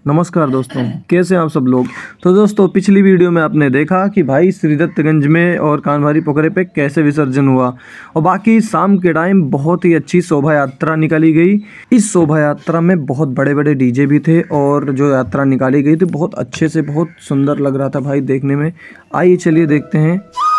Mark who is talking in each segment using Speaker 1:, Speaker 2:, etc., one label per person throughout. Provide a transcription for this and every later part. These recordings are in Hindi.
Speaker 1: नमस्कार दोस्तों, कैसे हैं आप सब लोग। तो दोस्तों, पिछली वीडियो में आपने देखा कि भाई श्रीदत्तगंज में और कानभारी पोखरे पे कैसे विसर्जन हुआ और बाकी शाम के टाइम बहुत ही अच्छी शोभा यात्रा निकाली गई। इस शोभा यात्रा में बहुत बड़े बड़े डीजे भी थे और जो यात्रा निकाली गई थी बहुत अच्छे से, बहुत सुंदर लग रहा था भाई देखने में। आइए चलिए देखते हैं।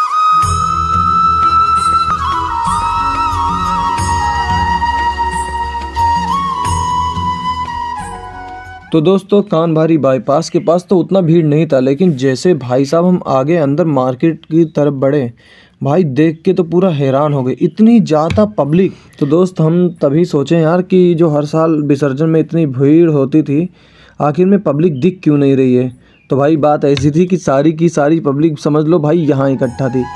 Speaker 1: तो दोस्तों, कानभारी बाईपास के पास तो उतना भीड़ नहीं था, लेकिन जैसे भाई साहब हम आगे अंदर मार्केट की तरफ बढ़े, भाई देख के तो पूरा हैरान हो गए, इतनी ज़्यादा पब्लिक। तो दोस्त, हम तभी सोचे यार कि जो हर साल विसर्जन में इतनी भीड़ होती थी, आखिर में पब्लिक दिख क्यों नहीं रही है। तो भाई बात ऐसी थी कि सारी की सारी पब्लिक समझ लो भाई यहाँ इकट्ठा थी।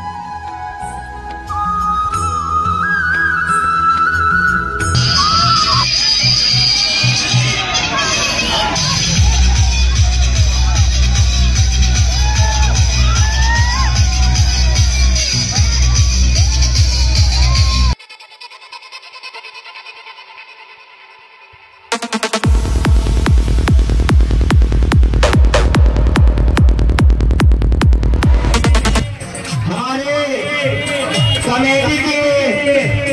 Speaker 2: कमेटी के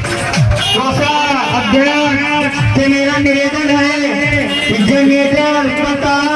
Speaker 2: अध्यक्ष से मेरा निवेदन है कि जनरेटर कतार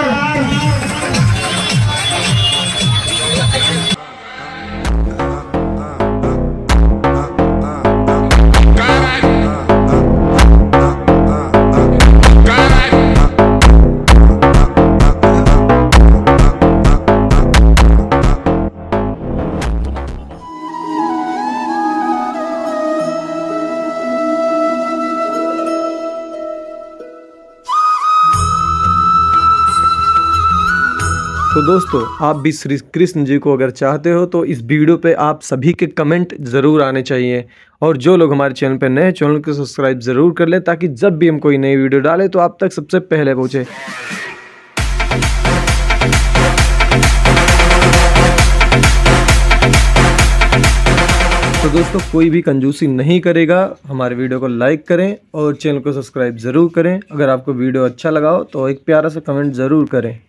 Speaker 1: तो दोस्तों, आप भी श्री कृष्ण जी को अगर चाहते हो तो इस वीडियो पे आप सभी के कमेंट ज़रूर आने चाहिए। और जो लोग हमारे चैनल पे नए, चैनल को सब्सक्राइब ज़रूर कर लें ताकि जब भी हम कोई नई वीडियो डालें तो आप तक सबसे पहले पहुँचे। तो दोस्तों, कोई भी कंजूसी नहीं करेगा, हमारे वीडियो को लाइक करें और चैनल को सब्सक्राइब ज़रूर करें। अगर आपको वीडियो अच्छा लगा हो तो एक प्यारा सा कमेंट ज़रूर करें।